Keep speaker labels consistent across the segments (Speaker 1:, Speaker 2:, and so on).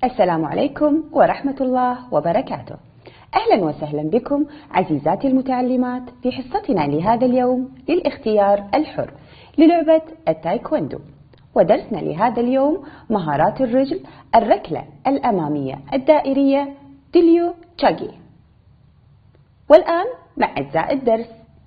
Speaker 1: السلام عليكم ورحمة الله وبركاته. أهلا وسهلا بكم عزيزاتي المتعلمات في حصتنا لهذا اليوم للاختيار الحر للعبة التايكوندو، ودرسنا لهذا اليوم مهارات الرجل، الركلة الأمامية الدائرية ديليو تشاغي. والآن مع أجزاء الدرس.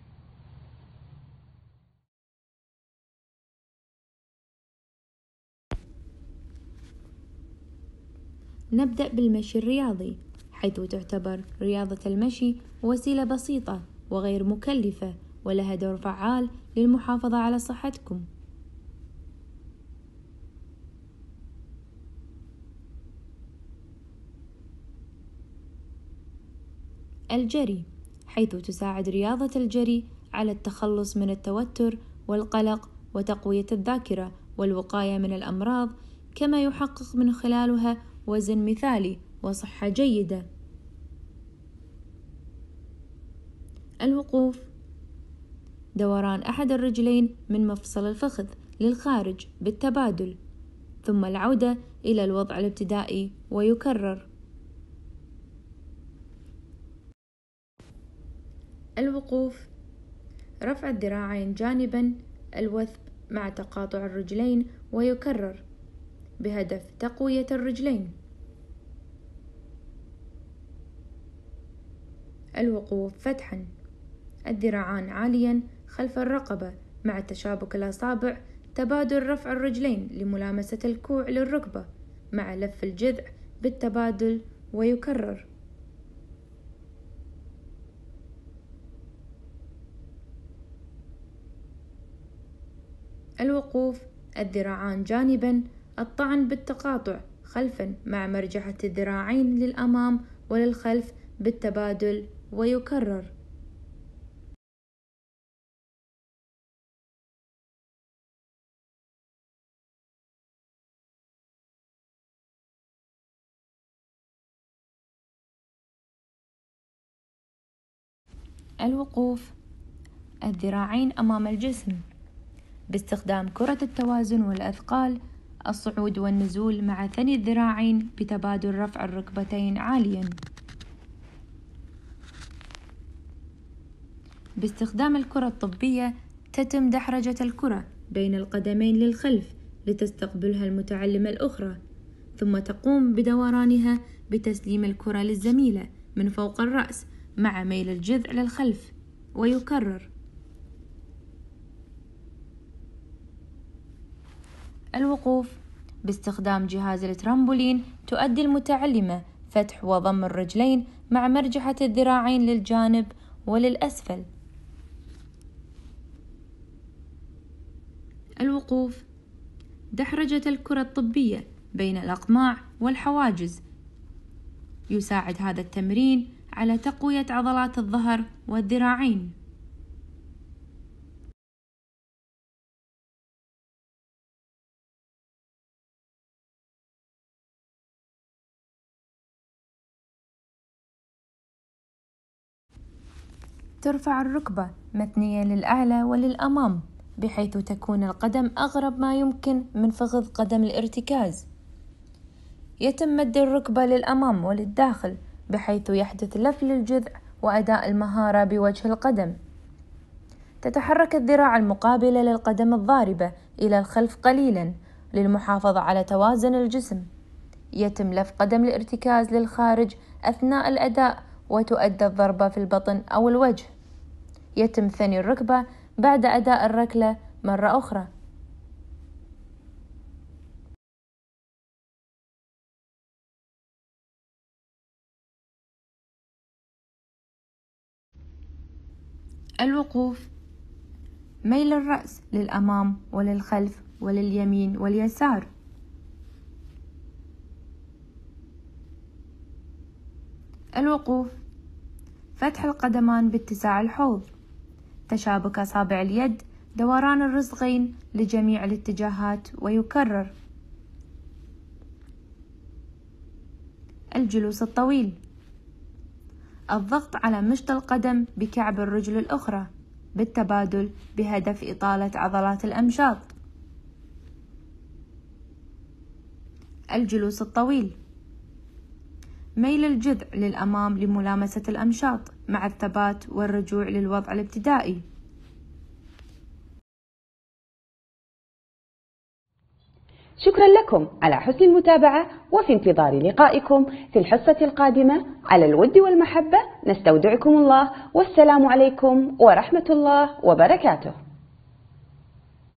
Speaker 2: نبدأ بالمشي الرياضي، حيث تعتبر رياضة المشي وسيلة بسيطة وغير مكلفة ولها دور فعال للمحافظة على صحتكم. الجري، حيث تساعد رياضة الجري على التخلص من التوتر والقلق وتقوية الذاكرة والوقاية من الأمراض، كما يحقق من خلالها وزن مثالي وصحة جيدة. الوقوف، دوران أحد الرجلين من مفصل الفخذ للخارج بالتبادل، ثم العودة إلى الوضع الابتدائي ويكرر. الوقوف، رفع الذراعين جانبا الوثب مع تقاطع الرجلين ويكرر بهدف تقوية الرجلين. الوقوف فتحا، الذراعان عاليا خلف الرقبة مع تشابك الأصابع، تبادل رفع الرجلين لملامسة الكوع للركبة مع لف الجذع بالتبادل ويكرر. الوقوف، الذراعان جانبا الطعن بالتقاطع خلفا مع مرجحة الذراعين للأمام وللخلف بالتبادل ويكرر. الوقوف، الذراعين أمام الجسم باستخدام كرة التوازن والأثقال، الصعود والنزول مع ثني الذراعين بتبادل رفع الركبتين عاليا. باستخدام الكرة الطبية تتم دحرجة الكرة بين القدمين للخلف لتستقبلها المتعلمة الأخرى، ثم تقوم بدورانها بتسليم الكرة للزميلة من فوق الرأس مع ميل الجذع للخلف ويكرر. الوقوف، باستخدام جهاز الترامبولين تؤدي المتعلمة فتح وضم الرجلين مع مرجحة الذراعين للجانب وللأسفل. الوقوف، دحرجة الكرة الطبية بين الأقماع والحواجز. يساعد هذا التمرين على تقوية عضلات الظهر والذراعين. ترفع الركبة مثنية للأعلى وللأمام، بحيث تكون القدم أقرب ما يمكن من فخذ قدم الارتكاز. يتم مد الركبة للأمام وللداخل، بحيث يحدث لف للجذع وأداء المهارة بوجه القدم. تتحرك الذراع المقابلة للقدم الضاربة إلى الخلف قليلا للمحافظة على توازن الجسم. يتم لف قدم الارتكاز للخارج أثناء الأداء وتؤدى الضربة في البطن أو الوجه. يتم ثني الركبة بعد أداء الركلة مرة أخرى. الوقوف، ميل الرأس للأمام وللخلف ولليمين واليسار. الوقوف، فتح القدمان باتساع الحوض، تشابك أصابع اليد، دوران الرسغين لجميع الاتجاهات ويكرر. الجلوس الطويل، الضغط على مشط القدم بكعب الرجل الأخرى بالتبادل بهدف إطالة عضلات الأمشاط. الجلوس الطويل، ميل الجذع للأمام لملامسة الأمشاط مع الثبات والرجوع للوضع الابتدائي.
Speaker 1: شكرا لكم على حسن المتابعة، وفي انتظار لقائكم في الحصة القادمة. على الود والمحبة نستودعكم الله، والسلام عليكم ورحمة الله وبركاته.